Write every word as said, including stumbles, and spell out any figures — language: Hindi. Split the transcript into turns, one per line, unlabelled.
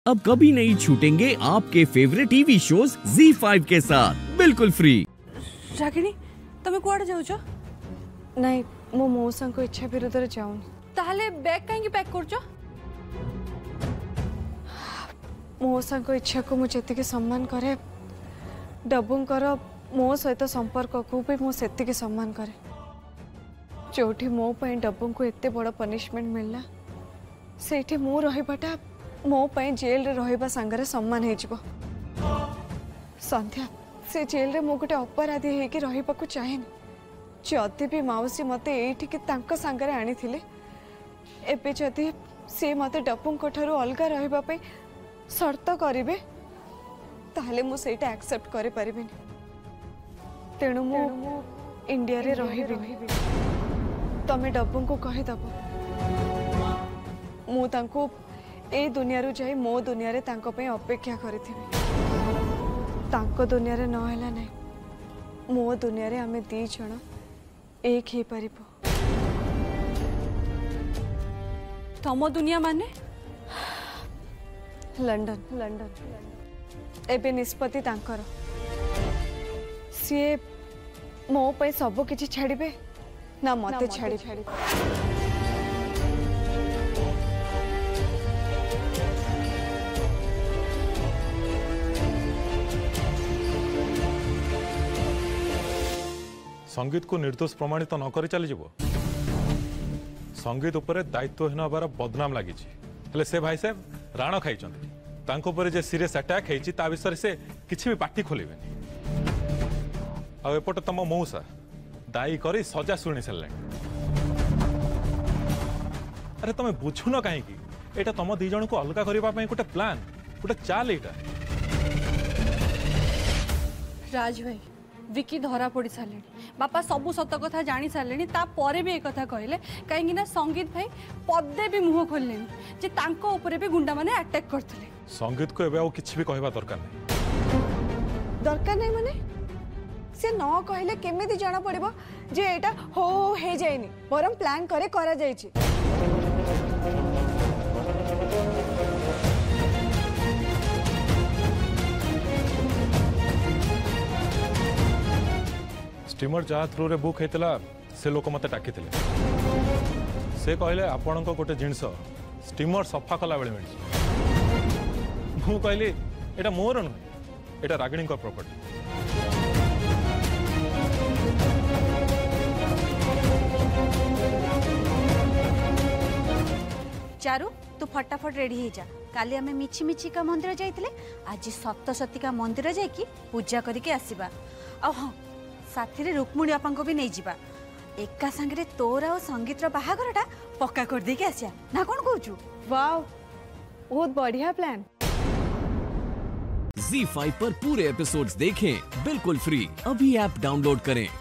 अब कभी नहीं छूटेंगे आपके favourite TV shows Zee five के साथ बिल्कुल फ्री।
रागिणी तमे कुआडे जाउछो?
नहीं मो मौसा को इच्छा विरुद्ध रे जाऊनी।
ताहले बैग काहे पैक करछो?
मौसा को इच्छा को मु जेतिके सम्मान करे डबुंकर मो सहित संपर्क को भी मु सेतिके सम्मान करे। जोठी मो पई डबुं को एते बड़ पनिशमेंट मिलला सेठी मु रहिबाटा मो पई जेल रे रहिबा संगरे सम्मान हे जिवो। संध्या से जेल रे मो गोटे अपराधी हे कि रहिबा को चाहेन। जदि भी माउसी मते एठी के तांको संगरे आनी थिले एबे जदि से मते डबुं को ठारो अलगा रहिबा पई शर्त करिवे ताहले मु सेटा एक्सेप्ट करे परिबिनी। तेणु मु इंडिया रे रहिबिनी। तमे डबुं को कहि दबो मु तांको ए दुनिया रु जाई मो दुनिया रे तांको पे अपेक्षा करिथिबी। तांको दुनिया रे न हैला नै मो दुनिया रे आमे दी जण एक ही परिबो।
तमो दुनिया माने
लंडन लंडन एबे निष्पत्ति तांकर सीए मो पे सब किछि छाड़िबे ना मते छाड़ी छाड़ी।
संगीत को निर्दोष प्रमाणित तो न करी चली जीवो। संगीत उपरे दायित्वहीन हबार बदनाम लगी से भाई साहब राण खाई तांको पर जे सीरियस अटैक है ता विषय से किसी भी पार्टी खोलेबे आउट तुम मौसा दायी करी सजा शुणी सारे। अरे तुम बुझुन कहीं एटा तुम दी जन को अलग करने गोटे प्लान गोटे चाल एटा।
राज भाई विकी धरा पड़ी सारे बापा सबू सत कथा जानी सारे तापर भी एक कथा कहले कहीं ना संगीत भाई पदे भी मुह खोलले जे तांको ऊपर भी गुंडा माने अटैक करथिले।
संगीत को एबे आ किछि भी कहबा दरकार नहीं
दरकार नहीं माने से न कहले केमिति जाना पड़िबो जे एटा हो हो हे जायनी बरम प्लान करे करा जायछि।
स्टीमर जहाँ थ्रू रे बुक होता से लोक मत डाकी से कहले आपण गोटे जिनस स्टीमर सफा कला बेले मिली मु कहली एटा मोर नुहे एटा रागिणी प्रॉपर्टी।
चारू तू फटाफट रेडी हो जा काली आमे मिछि मिछि का मंदिर जाइतिले आज सप्तशती का मंदिर जाइकी पूजा करके आसीबा। आ हाँ साथी रे रुक्मिणी आपा को भी नहीं जिबा एका संगे तोर और संगीत बाहागरटा पक्का कर देके आसिया ना कौन कहूचु?
वाओ बहुत बढ़िया प्लान।
ज़ी फाइव पर पूरे एपिसोड्स देखें बिल्कुल फ्री। अभी ऐप डाउनलोड करें।